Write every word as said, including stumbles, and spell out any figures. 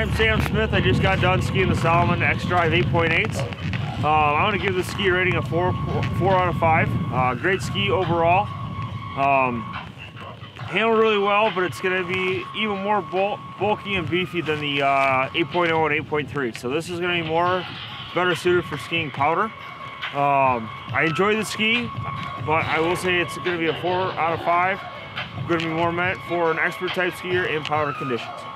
I'm Sam Smith. I just got done skiing the Salomon X-Drive eight point eights. Um, I'm going to give this ski a rating of four, four out of five. Uh, great ski overall. Um, handled really well, but it's going to be even more bul bulky and beefy than the uh, eight point oh and eight point three. So this is going to be more, better suited for skiing powder. Um, I enjoy the ski, but I will say it's going to be a four out of five. Going to be more meant for an expert type skier in powder conditions.